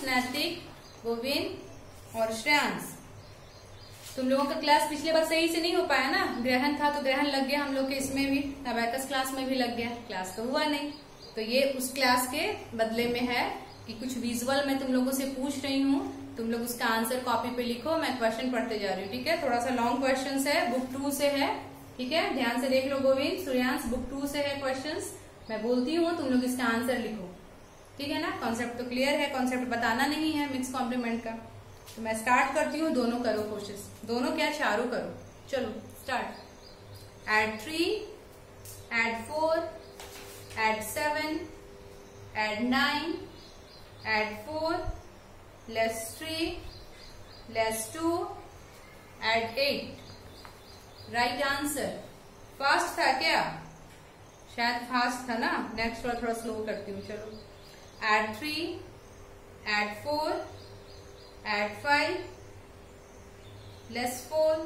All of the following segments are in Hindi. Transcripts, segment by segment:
नैतिक, गोविंद और श्रेयांश। तुम लोगों का क्लास पिछले बार सही से नहीं हो पाया ना, ग्रहण था तो ग्रहण लग गया हम लोग के, इसमें भी अबैकस क्लास में भी लग गया, क्लास तो हुआ नहीं। तो ये उस क्लास के बदले में है कि कुछ विजुअल मैं तुम लोगों से पूछ रही हूँ, तुम लोग उसका आंसर कॉपी पे लिखो, मैं क्वेश्चन पढ़ते जा रही हूँ। ठीक है, थोड़ा सा लॉन्ग क्वेश्चन है, बुक 2 से है। ठीक है, ध्यान से देख लो गोविंद, सूर्यांश, बुक 2 से है क्वेश्चंस। मैं बोलती हूँ, तुम लोग इसका आंसर लिखो। ठीक है ना, कॉन्सेप्ट तो क्लियर है, कॉन्सेप्ट बताना नहीं है मिक्स कॉम्प्लीमेंट का। तो मैं स्टार्ट करती हूँ, दोनों करो कोशिश, दोनों क्या चारों करो। चलो start. Add 3, add 4, add 7, add 9, add 4, less 3, less 2, add 8। Right answer. Fast था क्या? शायद फास्ट था ना, नेक्स्ट वाला थोड़ा स्लो करती हूँ। चलो, add 3, add 4, add 5, less 4,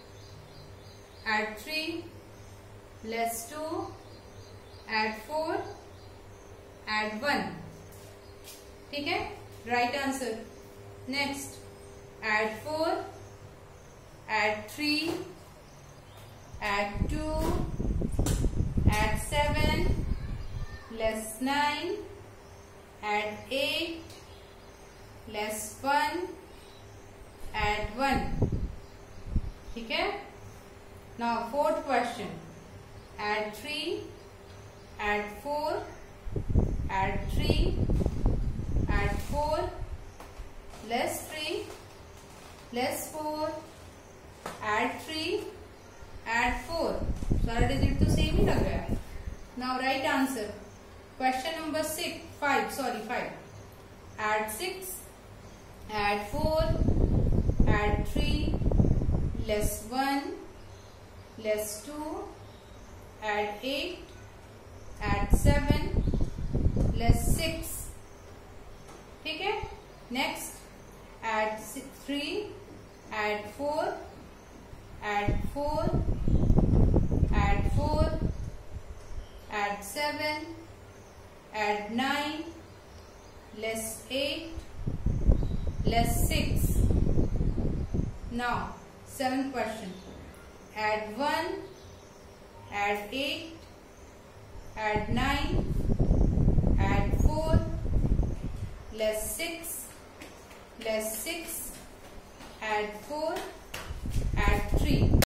add 3, less 2, add 4, add 1। ठीक है, right answer. Next, add 4, add 3, add 2, add 7, less 9, add 8, less 1, add 1. ठीक है, now fourth question. Add 3, add 4, add 3, add 4, less 3, less 4, add 3, add 4. सारा डिजिट तो सेम ही लग रहा है। Now right answer. Question number 5. Add 6, add 4, add 3, less 1, less 2, add 8, add 7, less 6. ठीक है, next, add 3, add 4, add 4, add 4, add 7, add 9, less 8, less 6. Now, 7th question. Add 1, add 8, add 9, add 4, less 6, less 6, add 4, add 3.